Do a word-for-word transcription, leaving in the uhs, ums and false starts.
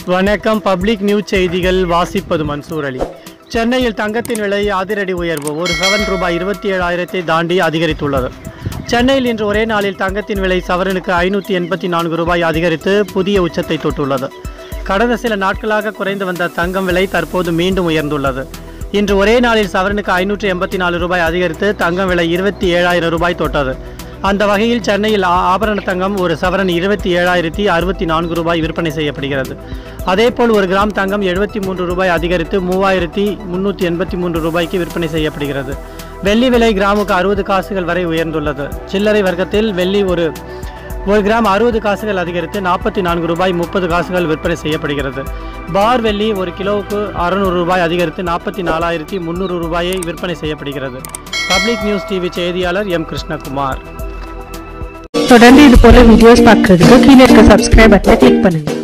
வணக்கம். Public news செய்திகள் வாசிப்பது மன்சூர் அலி. சென்னையில் தங்கத்தின் விலை அதிரடி உயர்வு. ஒரு சவரன் ரூபாய் இருபத்தி ஏழாயிரத்தை தாண்டி அதிகரித்துள்ளது. சென்னையில் இன்று ஒரே நாளில் தங்கத்தின் விலை சவரனுக்கு ஐநூற்றி எண்பத்தி நான்கு ரூபாய் அதிகரித்து புதிய உச்சத்தை தொட்டுள்ளது. கடந்த சில நாட்களாக குறைந்து வந்த தங்கம் விலை தற்போது மீண்டும் உயர்ந்துள்ளது. இன்று ஒரே நாளில் சவரனுக்கு ஐநூற்றி எண்பத்தி நாலு ரூபாய் அதிகரித்து தங்கம் விலை இருபத்தி ஏழாயிரம் ரூபாய் தொட்டது. அந்த வகையில் சென்னையில் ஆபரண தங்கம் ஒரு சவரன் இருபத்தி ஏழாயிரத்தி அறுபத்தி நான்கு ரூபாய் விற்பனை செய்யப்படுகிறது. அதேபோல் ஒரு கிராம் தங்கம் எழுபத்தி மூன்று ரூபாய் அதிகரித்து மூவாயிரத்தி முன்னூற்றி எண்பத்தி மூன்று ரூபாய்க்கு விற்பனை செய்யப்படுகிறது. வெள்ளி விலை கிராமுக்கு அறுபது காசுகள் வரை உயர்ந்துள்ளது. சில்லறை வர்க்கத்தில் வெள்ளி ஒரு ஒரு கிராம் அறுபது காசுகள் அதிகரித்து நாற்பத்தி நான்கு ரூபாய் முப்பது காசுகள் விற்பனை செய்யப்படுகிறது. பார் வெள்ளி ஒரு கிலோவுக்கு அறுநூறு ரூபாய் அதிகரித்து நாற்பத்தி நாலாயிரத்தி முந்நூறு ரூபாயை விற்பனை செய்யப்படுகிறது. பப்ளிக் நியூஸ் டிவி செய்தியாளர் எம் கிருஷ்ணகுமார். தொடர்ந்து இது போல வீடியோஸ் பார்க்கிறதுக்கு கீழே இருக்க சப்ஸ்கிரைப் பட்டனை கிளிக் பண்ணுங்க.